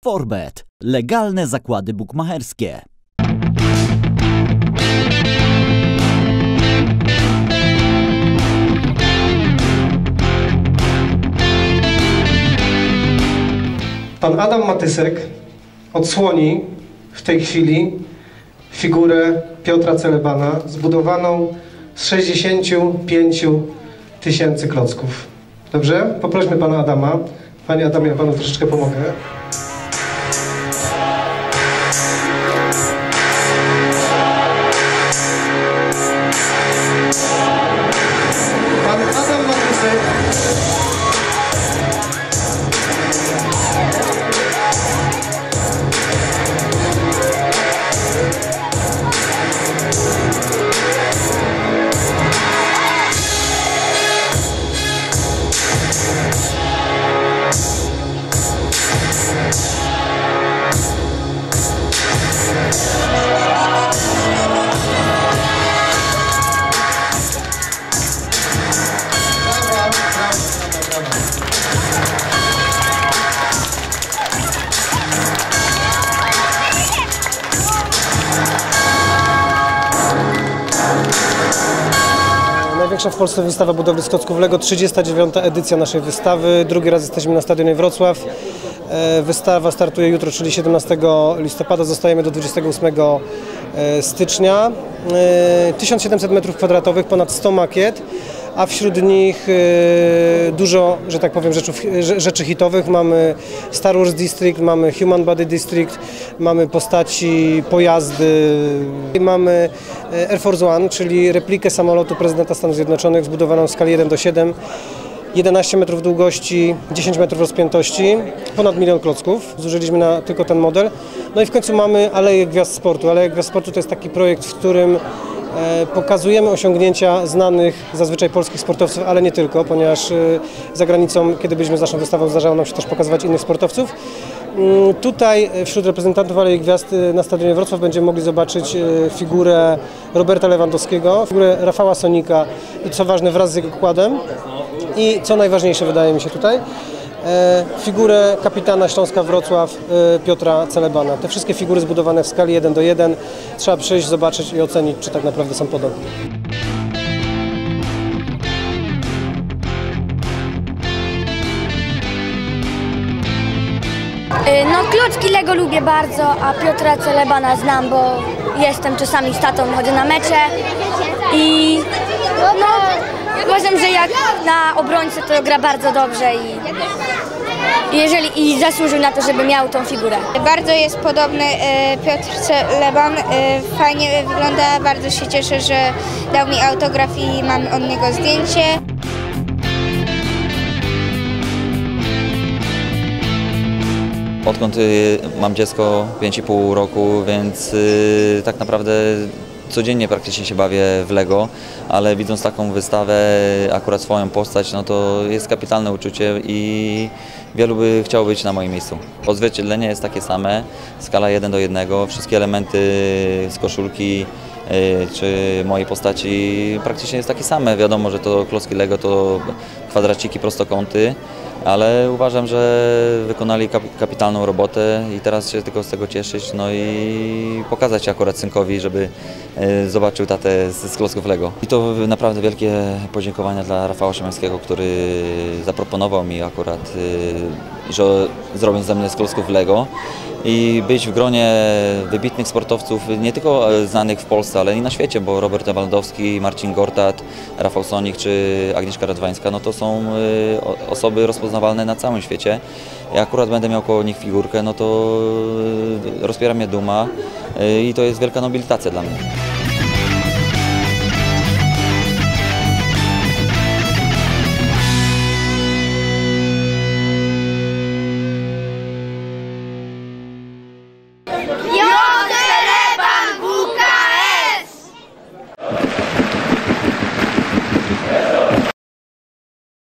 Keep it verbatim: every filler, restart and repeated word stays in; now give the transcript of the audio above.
Forbet. Legalne zakłady bukmacherskie. Pan Adam Matysek odsłoni w tej chwili figurę Piotra Celebana zbudowaną z sześćdziesięciu pięciu tysięcy klocków. Dobrze? Poprośmy pana Adama. Panie Adamie, ja panu troszeczkę pomogę. Pan Adam Matysek największa w Polsce wystawa budowli z klocków Lego, trzydziesta dziewiąta edycja naszej wystawy. Drugi raz jesteśmy na Stadionie Wrocław. Wystawa startuje jutro, czyli siedemnastego listopada. Zostajemy do dwudziestego ósmego stycznia. tysiąc siedemset metrów kwadratowych, ponad sto makiet, a wśród nich dużo, że tak powiem, rzeczy, rzeczy hitowych. Mamy Star Wars District, mamy Human Body District, mamy postaci, pojazdy. Mamy Air Force One, czyli replikę samolotu prezydenta Stanów Zjednoczonych zbudowaną w skali jeden do siedmiu. jedenaście metrów długości, dziesięć metrów rozpiętości, ponad milion klocków. Zużyliśmy na tylko ten model. No i w końcu mamy Aleję Gwiazd Sportu. Aleja Gwiazd Sportu to jest taki projekt, w którym pokazujemy osiągnięcia znanych zazwyczaj polskich sportowców, ale nie tylko, ponieważ za granicą, kiedy byliśmy z naszą wystawą, zdarzało nam się też pokazywać innych sportowców. Tutaj wśród reprezentantów Alei Gwiazd na Stadionie Wrocław będziemy mogli zobaczyć figurę Roberta Lewandowskiego, figurę Rafała Sonika i co ważne wraz z jego układem i co najważniejsze wydaje mi się tutaj, figurę kapitana Śląska Wrocław Piotra Celebana. Te wszystkie figury zbudowane w skali jeden do jednego. Trzeba przyjść, zobaczyć i ocenić, czy tak naprawdę są podobne. No, klocki Lego lubię bardzo, a Piotra Celebana znam, bo jestem czasami z tatą, chodzę na mecze i no, uważam, że jak na obrońcę to gra bardzo dobrze i, jeżeli, i zasłużył na to, żeby miał tą figurę. Bardzo jest podobny e, Piotr Celeban, e, fajnie wygląda, bardzo się cieszę, że dał mi autograf i mam od niego zdjęcie. Odkąd mam dziecko, pięć i pół roku, więc yy, tak naprawdę codziennie praktycznie się bawię w Lego, ale widząc taką wystawę, akurat swoją postać, no to jest kapitalne uczucie i wielu by chciało być na moim miejscu. Odzwierciedlenie jest takie same, skala jeden do jednego, wszystkie elementy z koszulki yy, czy mojej postaci praktycznie jest takie same. Wiadomo, że to klocki Lego to kwadraciki, prostokąty, ale uważam, że wykonali kapitalną robotę i teraz się tylko z tego cieszyć, no i pokazać akurat synkowi, żeby zobaczył tatę z klocków Lego. I to naprawdę wielkie podziękowania dla Rafała Szymańskiego, który zaproponował mi akurat, że zrobię ze mnie z klocków Lego i być w gronie wybitnych sportowców, nie tylko znanych w Polsce, ale i na świecie, bo Robert Lewandowski, Marcin Gortat, Rafał Sonik czy Agnieszka Radwańska, no to są osoby rozpoznawalne na całym świecie. Ja akurat będę miał koło nich figurkę, no to rozpiera mnie duma i to jest wielka nobilitacja dla mnie.